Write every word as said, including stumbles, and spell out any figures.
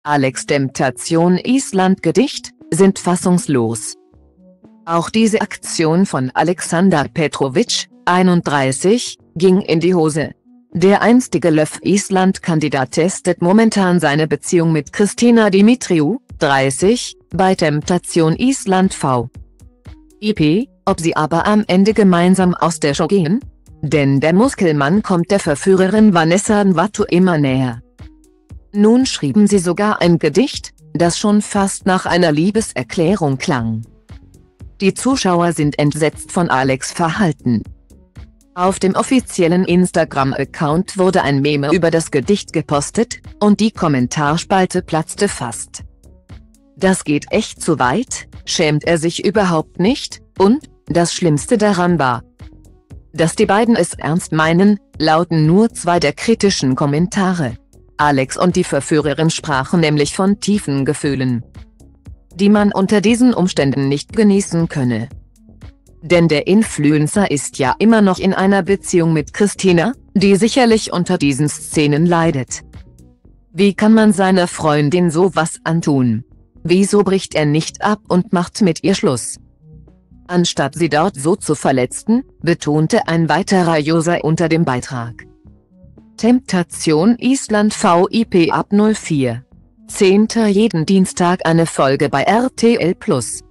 Alex Temptation Island Gedicht, sind fassungslos. Auch diese Aktion von Alexander Petrovic, einunddreißig, ging in die Hose. Der einstige Love Island-Kandidat testet momentan seine Beziehung mit Christina Dimitriou, dreißig, bei Temptation Island V I P, ob sie aber am Ende gemeinsam aus der Show gehen? Denn der Muskelmann kommt der Verführerin Vanessa Nwato immer näher. Nun schrieben sie sogar ein Gedicht, das schon fast nach einer Liebeserklärung klang. Die Zuschauer sind entsetzt von Alex' Verhalten. Auf dem offiziellen Instagram-Account wurde ein Meme über das Gedicht gepostet, und die Kommentarspalte platzte fast. Das geht echt zu weit, schämt er sich überhaupt nicht? Und, das Schlimmste daran war, dass die beiden es ernst meinen, lauten nur zwei der kritischen Kommentare. Alex und die Verführerin sprachen nämlich von tiefen Gefühlen, die man unter diesen Umständen nicht genießen könne. Denn der Influencer ist ja immer noch in einer Beziehung mit Christina, die sicherlich unter diesen Szenen leidet. Wie kann man seiner Freundin sowas antun? Wieso bricht er nicht ab und macht mit ihr Schluss? Anstatt sie dort so zu verletzen, betonte ein weiterer User unter dem Beitrag. Temptation Island V I P ab null vier. zehnter jeden Dienstag eine Folge bei R T L plus.